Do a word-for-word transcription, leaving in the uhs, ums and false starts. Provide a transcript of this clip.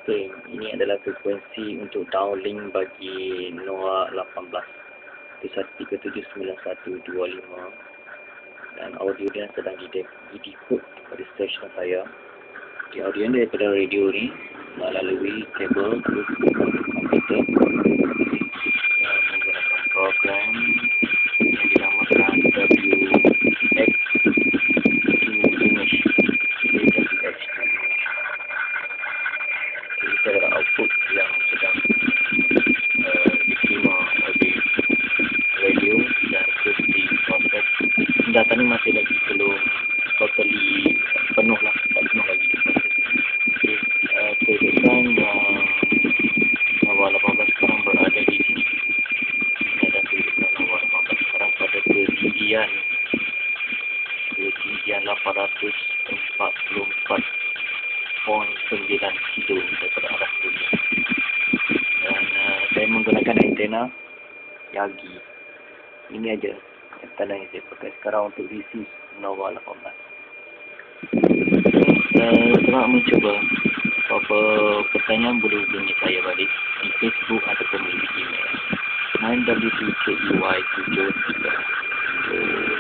Okay, ini adalah frekuensi untuk downlink bagi NOAA lapan belas tiga tujuh sembilan satu dua lima, dan audio dia sedang di-decode pada stesen saya. Di audio ni daripada radio ni melalui kabel terus ke komputer yang menggunakan program yang dinamakan W X Image. Kita ada output yang sedang uh, diterima oleh radio dan terus diproses. Data ni masih lagi belum totally penuh lah, tak penuh lagi diproses. Okay. Uh, kedudukan yang NOAA lapan belas sekarang berada di sini. Ini ada kedudukan NOAA lapan belas sekarang pada ketinggian ketinggian lapan ratus empat puluh empat perpuluhan sembilan kilo daripada arah bumi. Dan uh, saya menggunakan antena Yagi. Ini aja antena yang saya pakai sekarang untuk receive NOAA lapan belas. Uh, selamat mencuba. Apa pertanyaan boleh hubungi saya balik di Facebook ataupun di email nine w two k e y tujuh tiga.